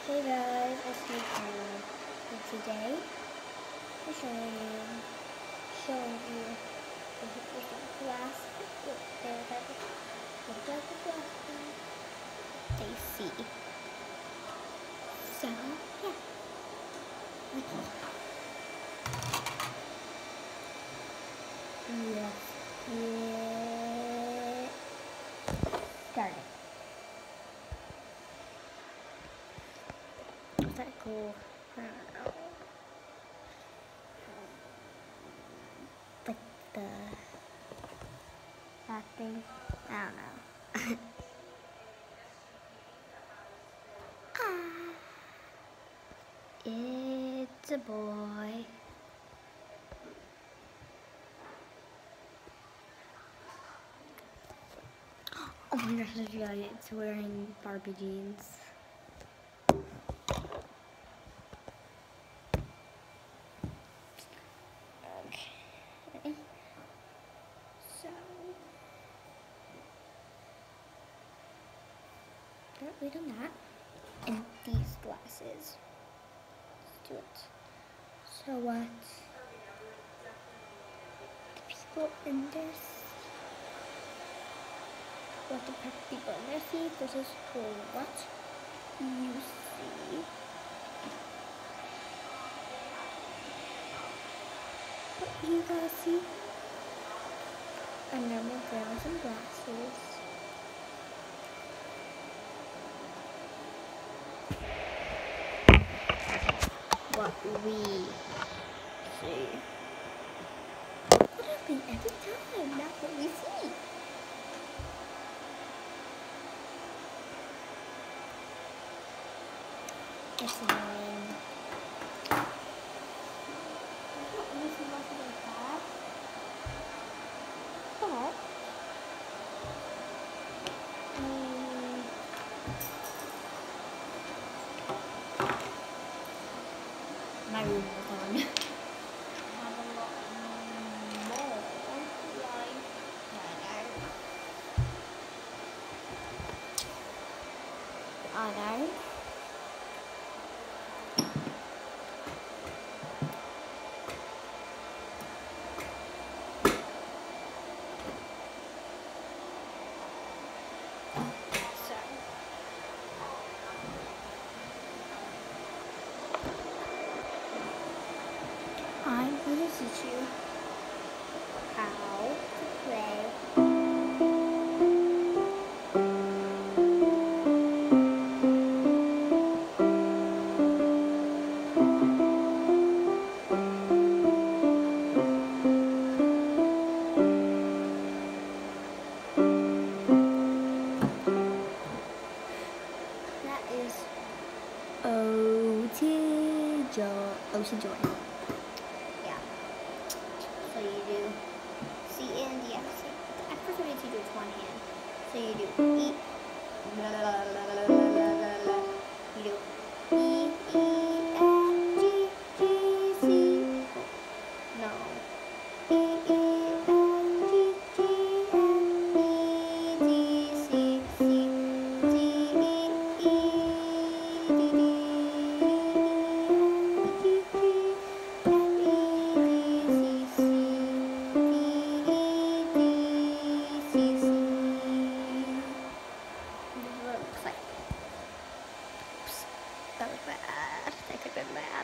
Hey guys, it's me Karen, and today I'm showing you the glass there that the glass they see. So yeah, started. Is that cool? I don't know. But that thing, I don't know. It's a boy. Oh my gosh, it's wearing Barbie jeans. Okay. So, we done that. And these glasses. Let's do it. So what? The people in this. What the people in there see versus what you see. What you guys see? A normal girl with some glasses. What we see. What happens every time? That's what we see. It's annoying. But my room was on. Have a lot more I know. I'm going to teach you how to play that is Ocean Joy. Yeah. So you do C and D. At first, I'm going to teach you with one hand. So you do E. You do E, F, G, G, C. No. E, F, G, G, F, E, D, C, C, D, E, E, D, D, F, G, G, F, E, D, C, C, D, E, D, C, C. This is what it looks like. Oops, that was bad. That could have been bad.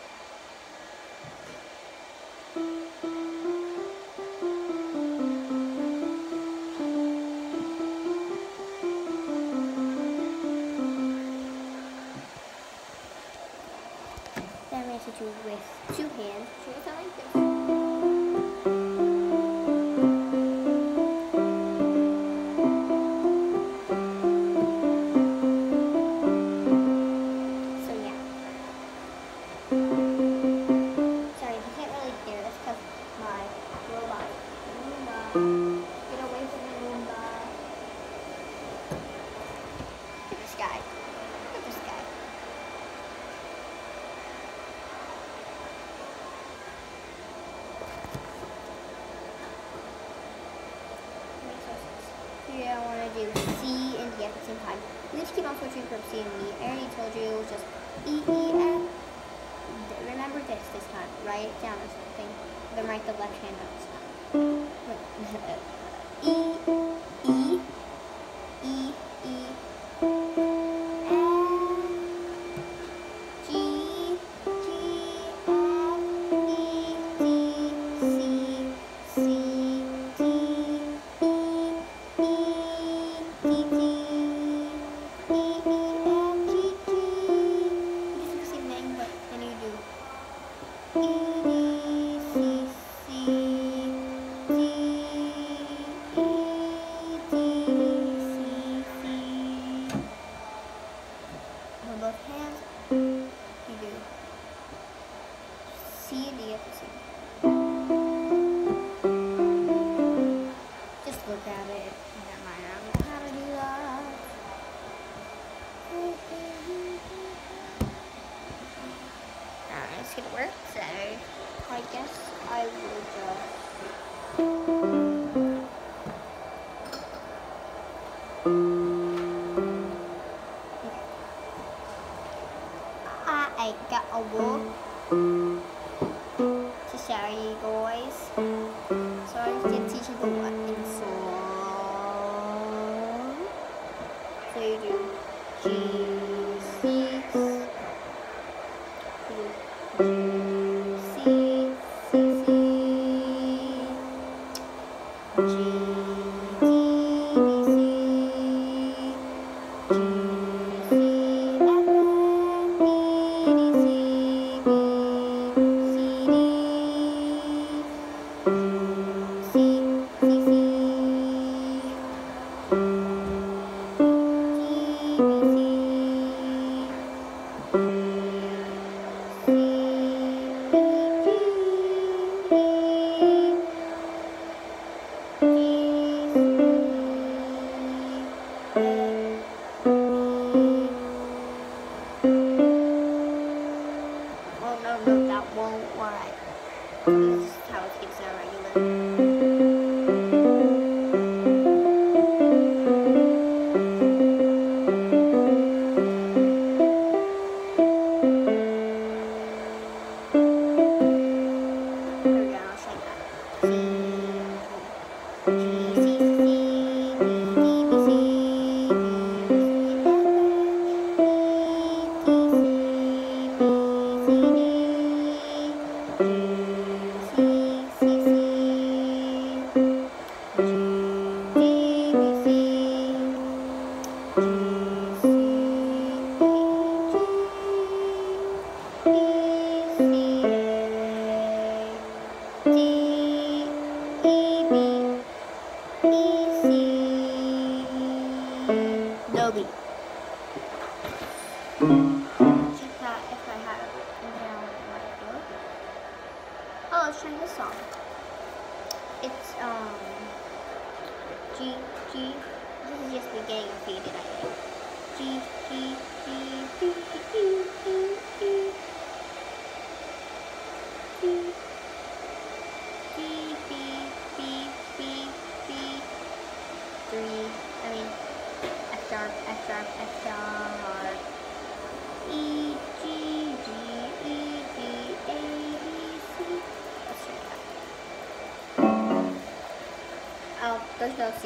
Then I'm going to teach you with two hands. So it's not like this. So yeah. Sorry, you can't really hear this because my robot. Roomba. Get away from me, Roomba. Look at this guy. Look at this guy. Here I want to do C and D at the same time. You just keep on switching from C and D. I already told you, just write the left hand notes. E, E, E, E, F, G, G, F, E, D, C, C, D, E, E, D, D, E, E, F, G, G. You just do the same thing, but then you do E, D, C, C, D, E, D, C, C. On both hands, you do C and D at the same time. Just look at it. Never mind, I don't know how to do that. It's gonna work, so I guess I will just I got a book to show you guys. So I'm gonna teach you the what in song. So you do G, C, C, C, G, D, B, C, G, C, F, B, D, C, B, C, D, C, C, C, oh no, that won't work. This is how it gets out regular. No beat. Check that if I have it down in my book. Oh, let's try this song. It's G, G. This is just me getting repeated, I think. G, G, G, G, G, G, G, G, G, B, B, B, B, 3. I mean, F sharp, F sharp, F sharp. E, G, G, E, G, A, B, C. Let's try that. Oh, there's no C.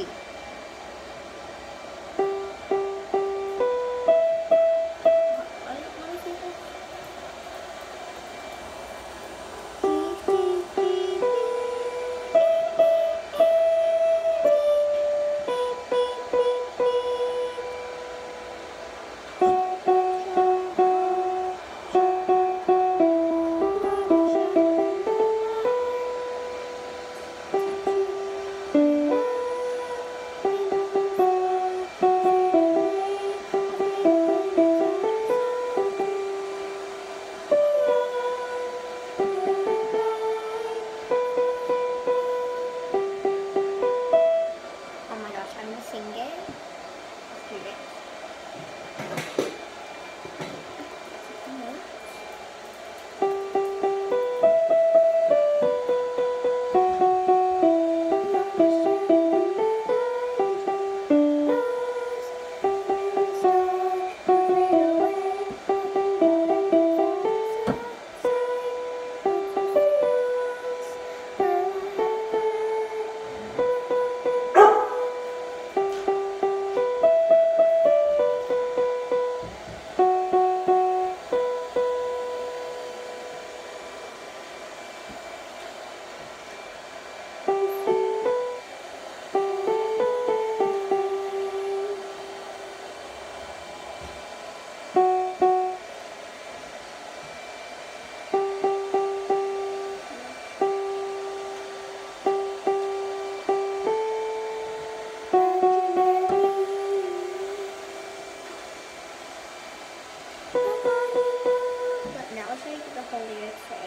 the lyrics say.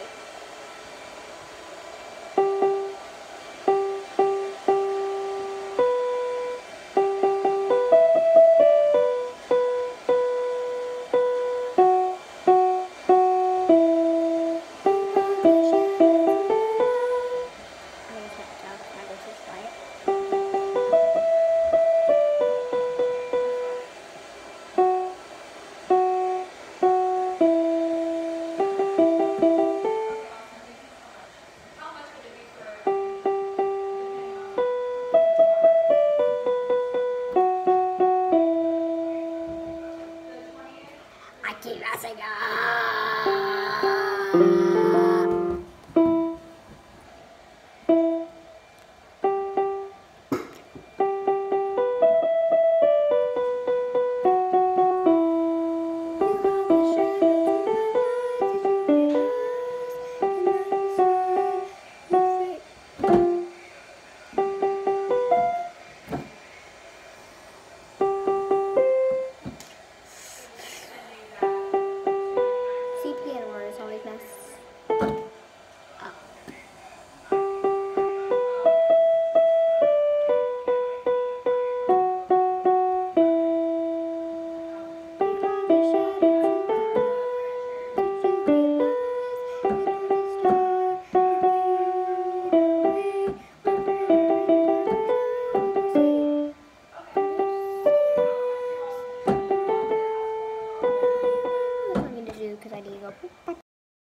I keep messing up.